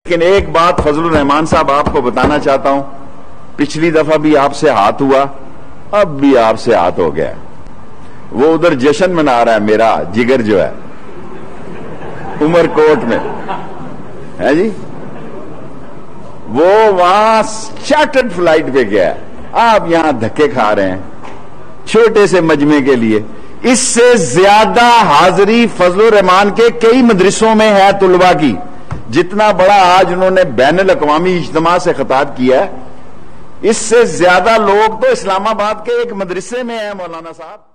लेकिन एक बात फजलुर रहमान साहब आपको बताना चाहता हूं, पिछली दफा भी आपसे हाथ हुआ, अब भी आपसे हाथ हो गया। वो उधर जश्न मना रहा है, मेरा जिगर जो है उमरकोट में है जी, वो वहां चार्टर्ड फ्लाइट पे गया, आप यहां धक्के खा रहे हैं छोटे से मजमे के लिए। इससे ज्यादा हाजिरी फजलुर रहमान के कई मदरसों में है तुलबा की, जितना बड़ा आज उन्होंने बैनुल अक़वामी इज्तिमा से खिताब किया है, इससे ज्यादा लोग तो इस्लामाबाद के एक मदरसे में है मौलाना साहब।